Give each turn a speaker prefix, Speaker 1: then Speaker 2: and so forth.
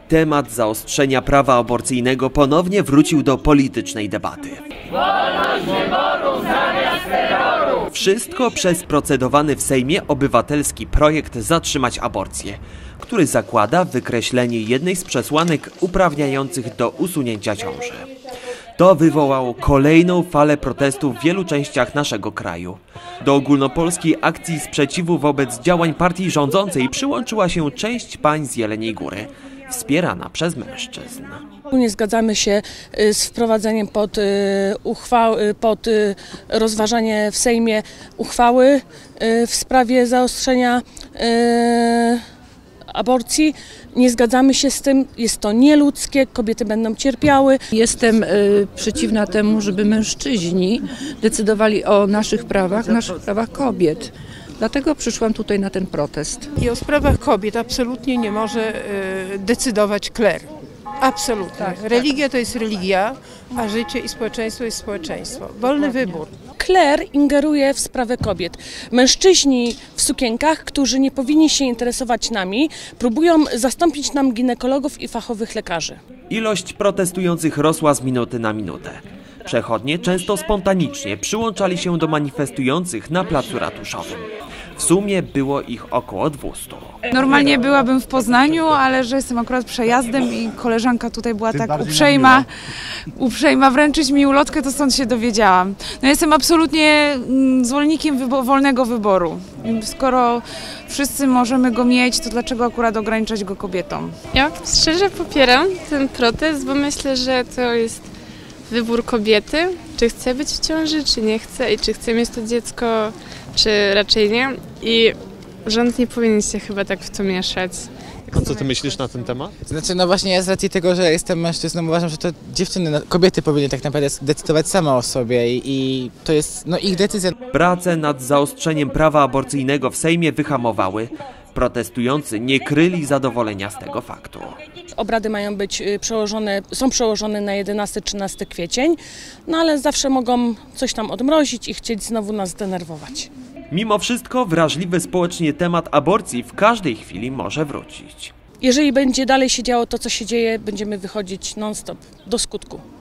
Speaker 1: Temat zaostrzenia prawa aborcyjnego ponownie wrócił do politycznej debaty.
Speaker 2: Wolność wyboru zamiast terroru!
Speaker 1: Wszystko przez procedowany w Sejmie obywatelski projekt Zatrzymać aborcję, który zakłada wykreślenie jednej z przesłanek uprawniających do usunięcia ciąży. To wywołało kolejną falę protestów w wielu częściach naszego kraju. Do ogólnopolskiej akcji sprzeciwu wobec działań partii rządzącej przyłączyła się część pań z Jeleniej Góry, wspierana przez mężczyzn.
Speaker 3: Nie zgadzamy się z wprowadzeniem pod rozważanie w Sejmie uchwały w sprawie zaostrzenia aborcji. Nie zgadzamy się z tym, jest to nieludzkie, kobiety będą cierpiały.
Speaker 4: Jestem przeciwna temu, żeby mężczyźni decydowali o naszych prawach kobiet. Dlatego przyszłam tutaj na ten protest.
Speaker 5: I o sprawach kobiet absolutnie nie może decydować kler. Absolutnie.
Speaker 4: Tak.
Speaker 5: Religia to jest religia, a życie i społeczeństwo jest społeczeństwo. Wolny wybór.
Speaker 3: Kler ingeruje w sprawę kobiet. Mężczyźni w sukienkach, którzy nie powinni się interesować nami, próbują zastąpić nam ginekologów i fachowych lekarzy.
Speaker 1: Ilość protestujących rosła z minuty na minutę. Przechodnie często spontanicznie przyłączali się do manifestujących na placu ratuszowym. W sumie było ich około 200.
Speaker 6: Normalnie byłabym w Poznaniu, ale że jestem akurat przejazdem i koleżanka tutaj była tak uprzejma wręczyć mi ulotkę, to stąd się dowiedziałam. No jestem absolutnie zwolennikiem wolnego wyboru. Skoro wszyscy możemy go mieć, to dlaczego akurat ograniczać go kobietom?
Speaker 7: Ja szczerze popieram ten protest, bo myślę, że to jest wybór kobiety, czy chce być w ciąży, czy nie chce i czy chce mieć to dziecko, czy raczej nie. I rząd nie powinien się chyba tak w to mieszać.
Speaker 8: A co ty myślisz na ten temat?
Speaker 9: Znaczy, no właśnie ja z racji tego, że jestem mężczyzną, uważam, że to dziewczyny, kobiety powinny tak naprawdę decydować same o sobie i to jest ich decyzja.
Speaker 1: Prace nad zaostrzeniem prawa aborcyjnego w Sejmie wyhamowały. Protestujący nie kryli zadowolenia z tego faktu.
Speaker 3: Obrady mają być są przełożone na 11-13 kwiecień, no ale zawsze mogą coś tam odmrozić i chcieć znowu nas zdenerwować.
Speaker 1: Mimo wszystko wrażliwy społecznie temat aborcji w każdej chwili może wrócić.
Speaker 3: Jeżeli będzie dalej się działo to, co się dzieje, będziemy wychodzić non-stop do skutku.